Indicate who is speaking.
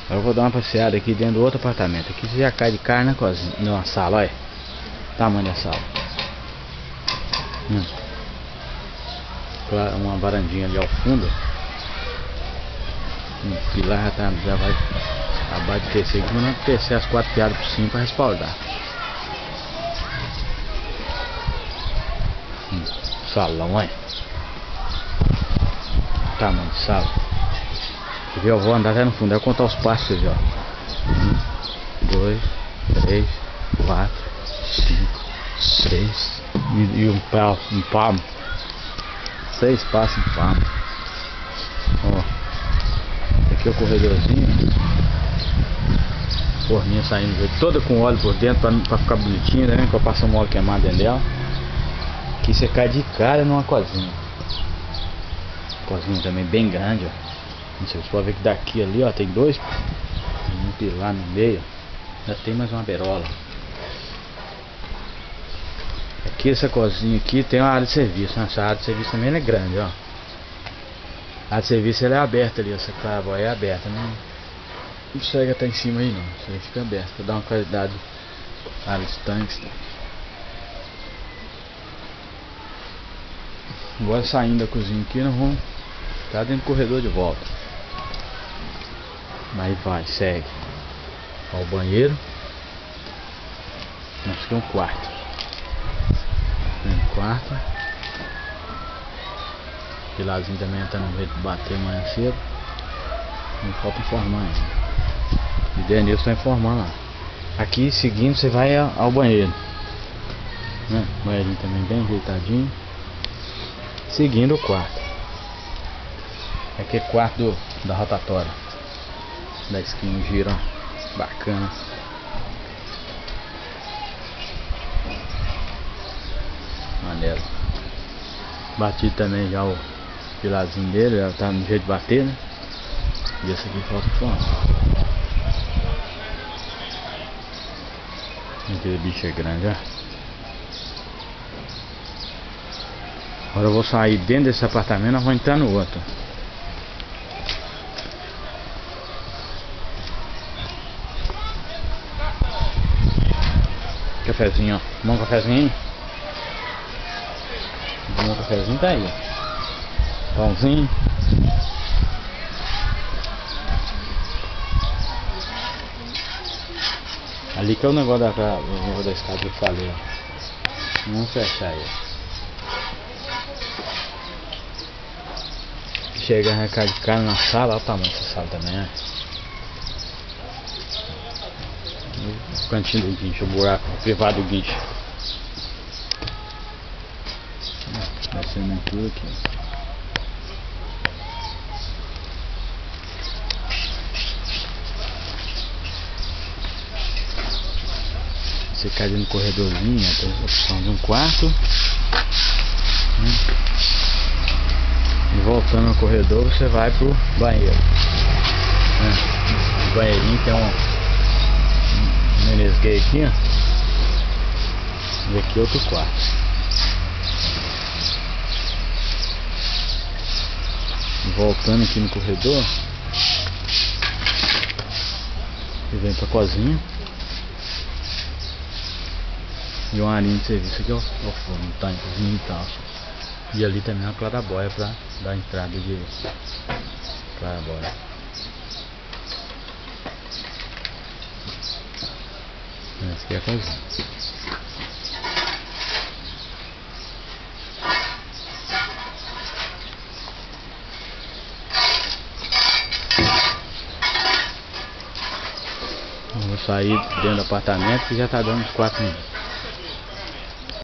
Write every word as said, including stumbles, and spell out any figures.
Speaker 1: Agora eu vou dar uma passeada aqui dentro do outro apartamento. Aqui você já cai de cara na cozinha, na sala, olha. Tamanho da sala. Hum. Uma varandinha ali ao fundo. Um pilar já, tá, já vai acabar de tecer aqui, mas não tecer as quatro piadas por cima para respaldar. Hum. Salão, olha. Tamanho de sala. Você viu? Eu vou andar até no fundo. Eu vou contar os passos, ó. Um, dois, três, quatro, cinco, seis e, e um pau, um palmo. Seis passos em palmo. Ó. Aqui é o corredorzinho. Forminha saindo toda com óleo por dentro pra, pra ficar bonitinha, né? Pra passar um óleo queimado dentro dela. Aqui você cai de cara numa cozinha. Cozinha também bem grande, ó. Não sei, você pode ver que daqui ali, ó, tem dois, tem um pilar no meio, já tem mais uma berola. Aqui essa cozinha aqui tem uma área de serviço, né? Essa área de serviço também é grande, ó. A área de serviço ela é aberta ali, essa claraboia é aberta, né? Não chega até em cima aí não, isso aí fica aberto, pra dar uma qualidade à área de tanques. Agora saindo da cozinha aqui, nós vamos ficar dentro do corredor de volta. Aí vai, segue. Ó, o banheiro. Acho que é um quarto. Um quarto. Pilarzinho também tá no meio de bater amanhã cedo. Não falta informar ainda. E Denilson tá informando lá. Aqui seguindo você vai ao banheiro, né? Banheirinho também bem ajeitadinho. Seguindo o quarto. Aqui é quarto do, da rotatória. Da esquina, gira, ó. Bacana. Maneiro. Bati também já o pilarzinho dele, já tá no jeito de bater, né? E esse aqui falta forma. Aquele bicho é grande, ó. Agora eu vou sair dentro desse apartamento e vou entrar no outro. Cafezinho, ó. Bom cafezinho. Bom cafezinho tá aí. Pãozinho. Ali que é o negócio da, o negócio da escada que eu falei, ó. Vamos fechar aí. Chega a recar de cara na sala, olha o tamanho dessa sala também, né? O cantinho do guincho, o buraco privado do guincho. Descendo tudo aqui. Você cai no corredorzinho, tem a opção de um quarto. Né? E voltando no corredor você vai pro banheiro. Né? O banheirinho tem um menesguei aqui, ó. E aqui é outro quarto. Voltando aqui no corredor, e vem pra cozinha. E uma linha de serviço aqui, ó, ó, forno, um tanquezinho e tal. E ali também uma claraboia pra dar entrada de claraboia. Essa aqui é a cozinha. Vou sair dentro do apartamento que já tá dando uns quatro minutos.